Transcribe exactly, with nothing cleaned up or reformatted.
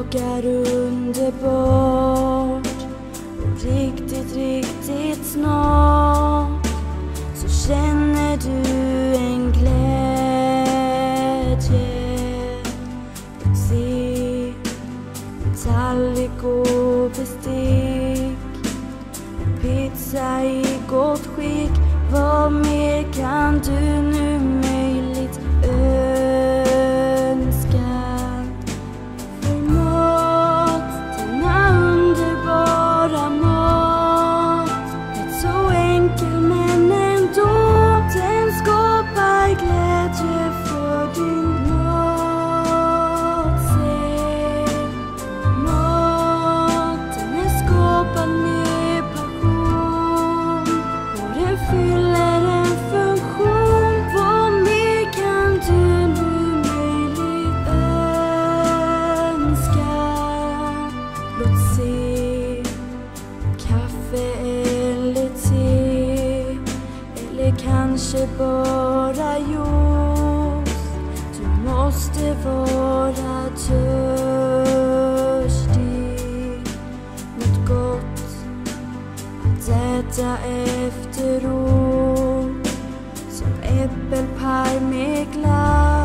smakar underbart. Och riktigt, riktigt snart så känner du en glädje. Och se tallrik och bestick, pizza i gott skick. Vad mer kan du nu möjligt önska? För mat, denna underbara mat, är så enkel men ändå. Den skapar glädje för din mat. Se, maten är skapad med passion, och den fyller en funktion. Vad mer kan du nu möjligt önska? Låt se, kaffe eller te, eller kanske bara juice. Du måste vara törstig. Något gott att äta efteråt, som äppelpaj med glass.